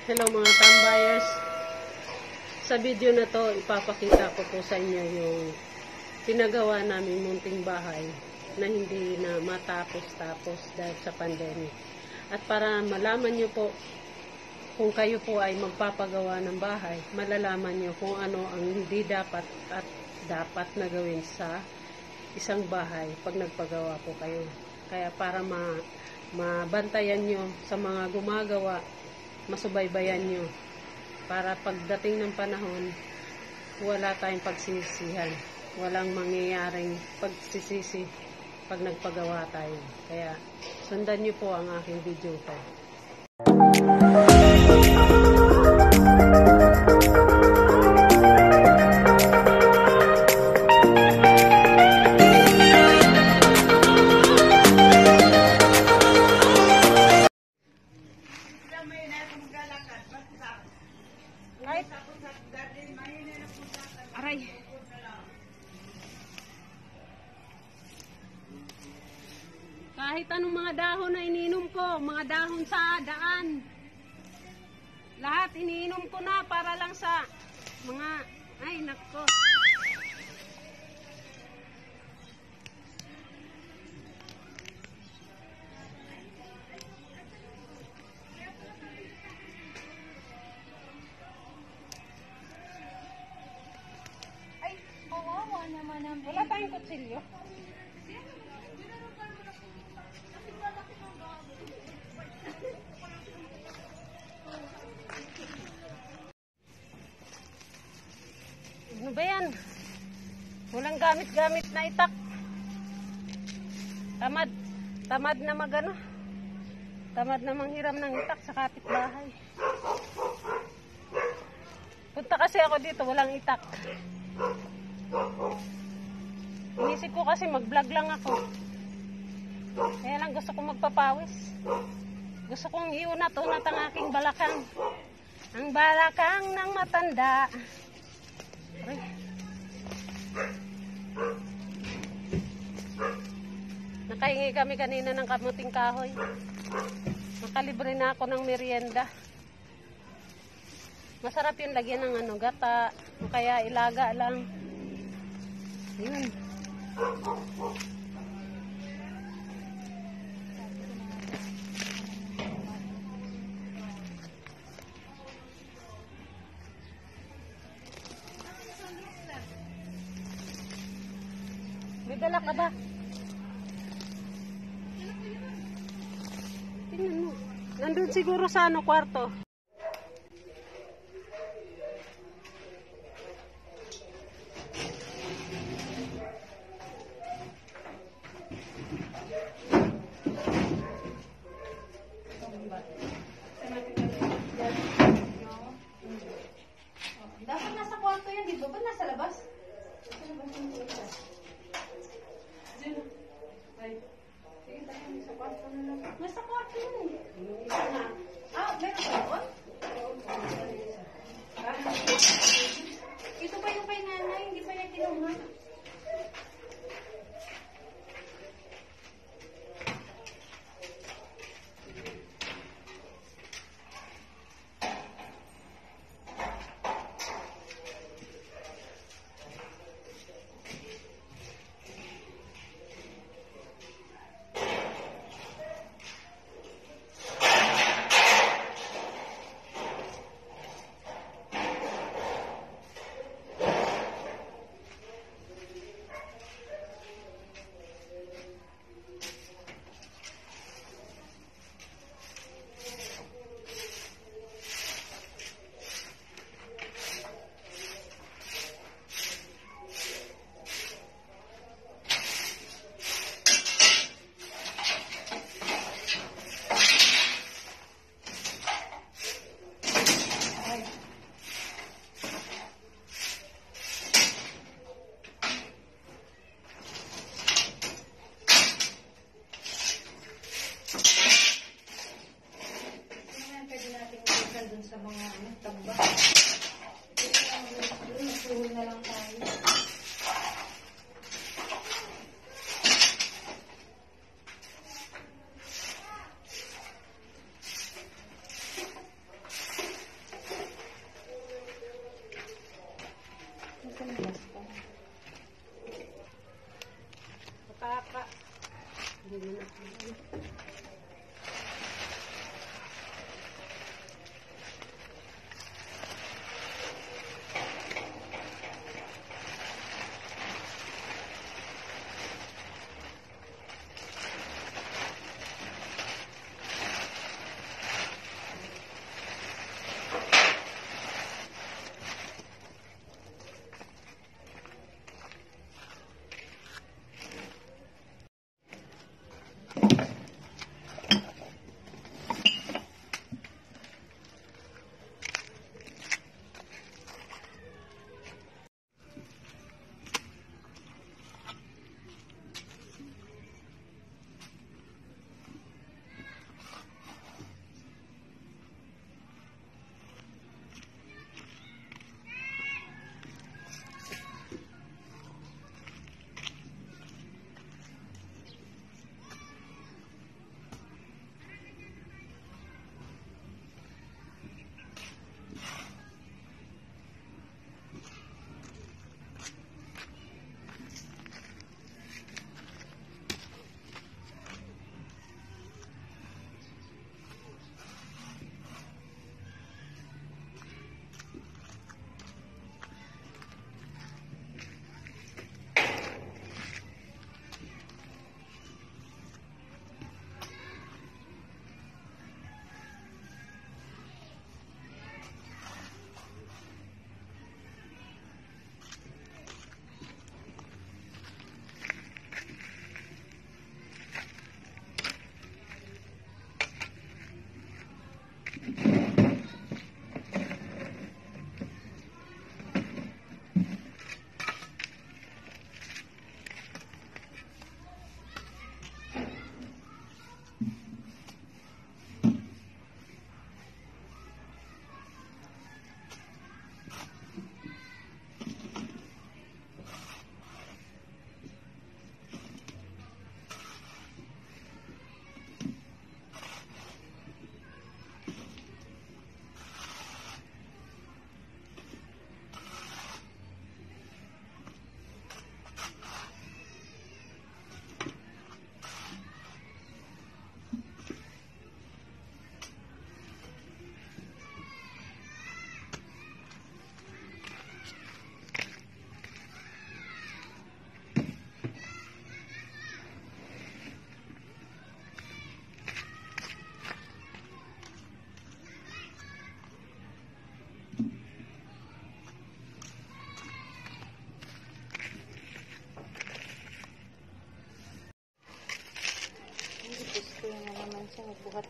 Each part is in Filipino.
Hello mga tambuyers. Sa video na to, ipapakita ko po sa inyo yung pinagawa namin munting bahay na hindi na matapos-tapos dahil sa pandemic. At para malaman nyo po kung kayo po ay magpapagawa ng bahay, malalaman nyo kung ano ang hindi dapat at dapat na gawin sa isang bahay pag nagpagawa po kayo. Kaya para mabantayan nyo sa mga gumagawa, masubaybayan nyo para pagdating ng panahon wala tayong pagsisisihan, walang mangyayaring pagsisisi pag nagpagawa tayo. Kaya sundan nyo po ang aking video ko. Aray. Kahit anong mga dahon na ininom ko, mga dahon sa daan, lahat iniinom ko na para lang sa mga, ay nako. Wala tayong kutsilyo. Ano ba yan? Walang gamit-gamit na itak. Tamad na magano. Tamad na manghiram ng itak sa kapitbahay. Punta kasi ako dito, walang itak. Inisip ko kasi mag-vlog lang ako. Kaya lang gusto kong magpapawis. Gusto kong iunat-unat ang aking balakang. Ang balakang ng matanda. Aray. Nakahingi kami kanina ng kamuting kahoy. Nakalibre na ako ng merienda. Masarap yung lagyan ng gata. O kaya ilaga lang. Yun. May dala ka ba? Tingnan mo. Nandun siguro sa kwarto. Dapat nasa kwarto yan, di ba? Ba't nasa labas? Nasa labas yung isa. Sino? Ay. Sige tayo, nasa kwarto na lang. Nasa kwarto yun. Isa na. Ah, meron ba yun? Ito pa yung kay nanay, hindi pa niya kinuha. Dun sa mga tagba. Magsuhol na lang tayo.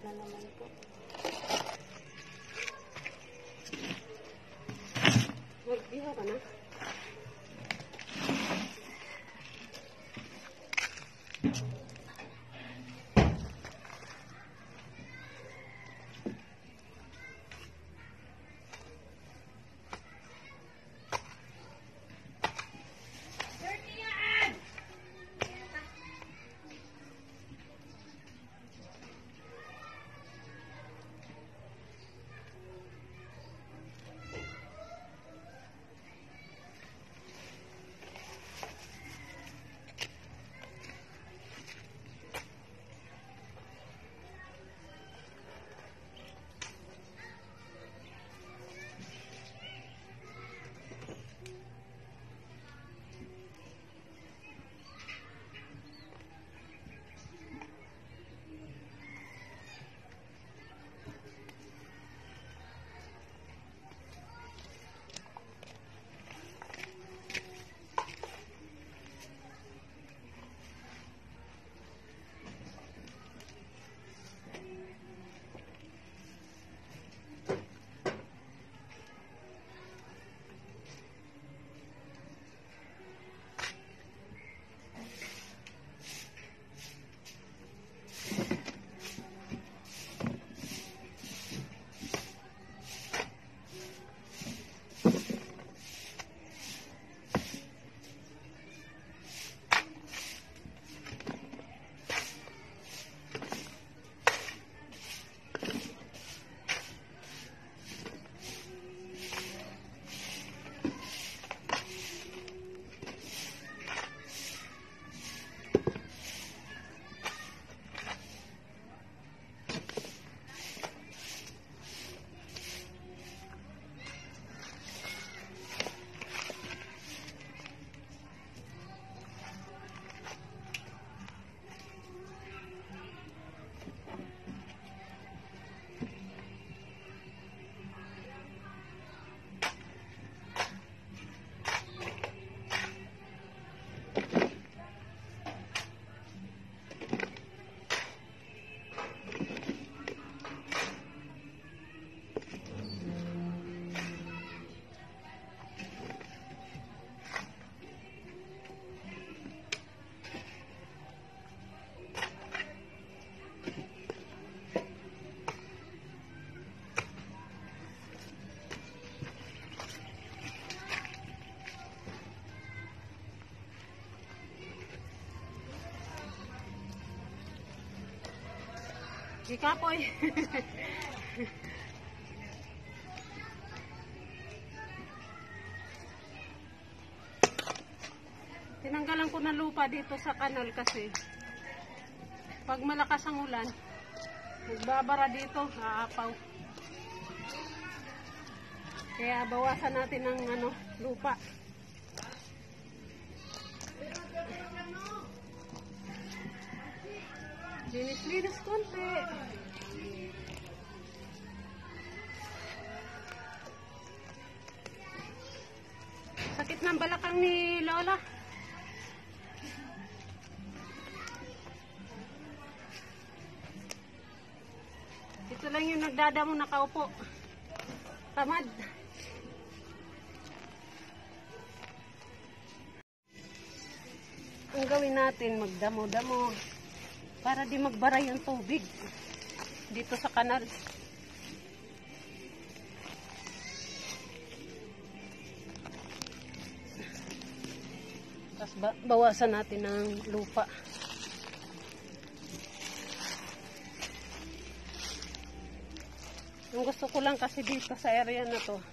na naman po. Mag-iha ka na. Si Kapoy. Tinanggalan ko ng lupa dito sa kanal kasi pag malakas ang ulan, nagbabara dito, aapaw. Kaya bawasan natin ng lupa. Linis-linis konti. Sakit ng balakang ni Lola. Ito lang yung nagdadamo nakaupo. Tamad. Ang gawin natin, magdamo-damo para di magbara yung tubig dito sa kanal. Tapos bawasan natin ng lupa. Ang gusto ko lang kasi dito sa area na to,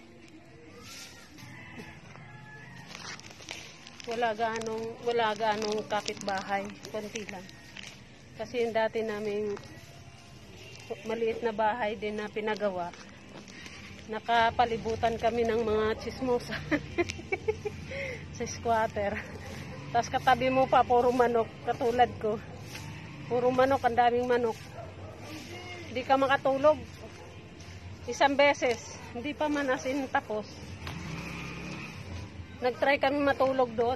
wala ganong kapitbahay, konti lang. Kasi yung dati namin maliit na bahay din na pinagawa, nakapalibutan kami ng mga chismosa sa squatter. Tapos katabi mo pa puro manok, katulad ko. Puro manok, ang daming manok. Hindi ka makatulog. Isang beses, hindi pa man asin tapos. Nag-try kami matulog doon.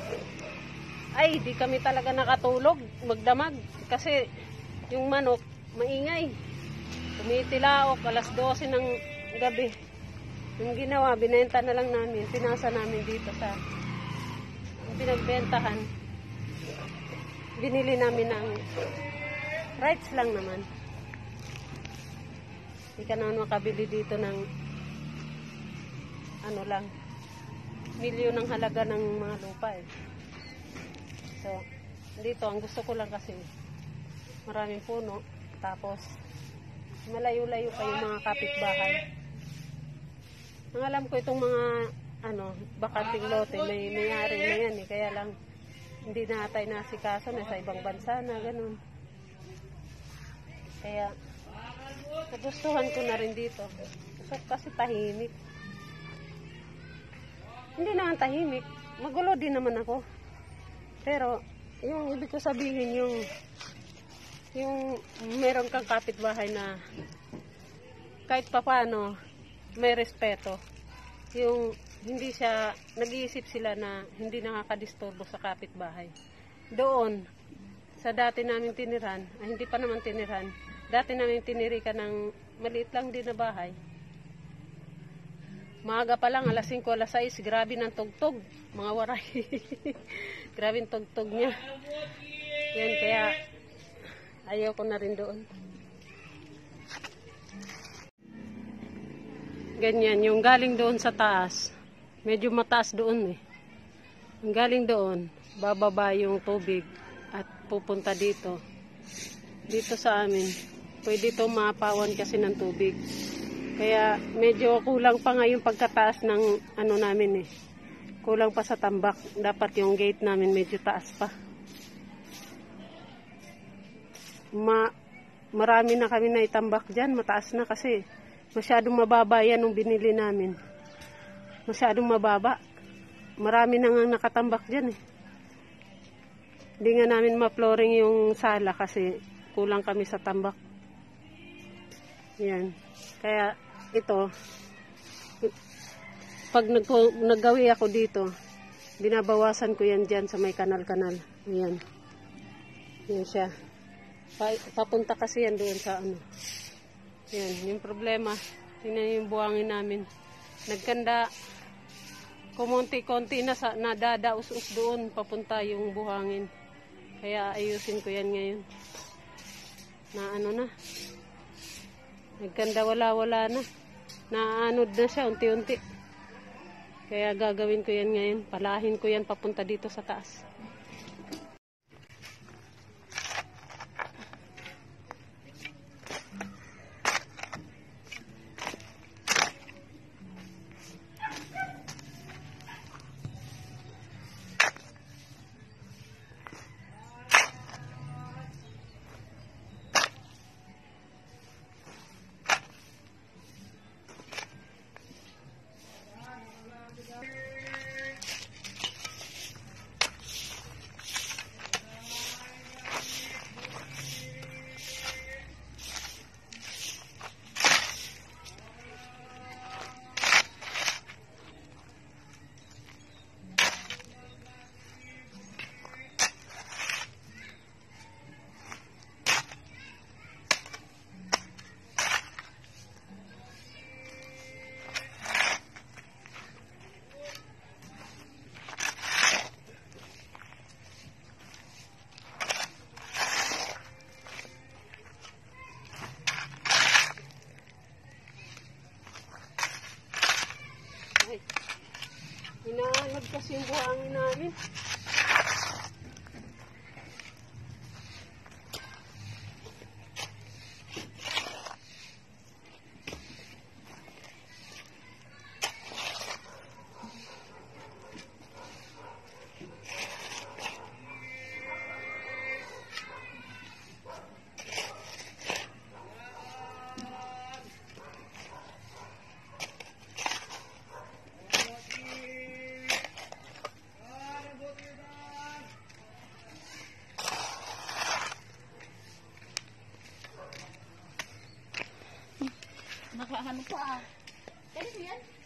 Ay, di kami talaga nakatulog, magdamag. Kasi yung manok, maingay. Tumitilaok, alas 12 ng gabi. Yung ginawa, binenta na lang namin. Pinasa namin dito sa yung pinagbentahan. Binili namin ng rights lang naman. Hindi ka naman makabili dito ng ano lang, milyon ng halaga ng mga lupa eh. So, dito ang gusto ko lang kasi maraming puno, tapos malayo-layo pa yung mga kapitbahay. Ang alam ko itong mga bakanting lote, may-ari na yan eh, kaya lang hindi na tayo nasikaso na sa ibang bansa na ganun. Kaya nagustuhan ko na rin dito. So, kasi tahimik. Hindi naman tahimik. Magulo din naman ako. Pero, yung ibig ko sabihin, yung meron kang kapitbahay na kahit papano may respeto. Yung hindi siya, nag-iisip sila na hindi nakakadisturbo sa kapitbahay. Doon, sa dati namin tiniran, hindi pa naman tiniran, dati namin tinirikan ng maliit lang din na bahay. Maaga pa lang, alas 5, alas 6, grabe ng tugtog, mga waray. Grabe ng tugtog niya. Yan, kaya ayaw ko na rin doon. Ganyan, yung galing doon sa taas, medyo mataas doon eh. Yung galing doon, bababa yung tubig at pupunta dito. Dito sa amin, pwede ito mapawan kasi ng tubig. Kaya medyo kulang pa nga yung pagkataas ng ano namin eh. Kulang pa sa tambak. Dapat yung gate namin medyo taas pa. Marami na kami na itambak dyan. Mataas na kasi masyadong mababa yan nung binili namin. Masyadong mababa. Marami na nga nakatambak dyan eh. Hindi nga namin ma-flooring yung sala kasi kulang kami sa tambak. Yan. Kaya ito, pag naggawi ako dito, binabawasan ko yan dyan sa may kanal-kanal. Ayan. Yan siya. Papunta kasi yan doon sa ano. Yan. Yung problema, tingnan yung buhangin namin. Nagkanda, kumunti-konti na nadadaus-us doon, papunta yung buhangin. Kaya ayusin ko yan ngayon. Na ano na. Nagkanda wala na. Naanod na siya unti-unti. Kaya gagawin ko yan ngayon. Palahin ko yan papunta dito sa taas. Inaanod kasi yung buhangin namin. Nakaano pa ah. Kaya yan?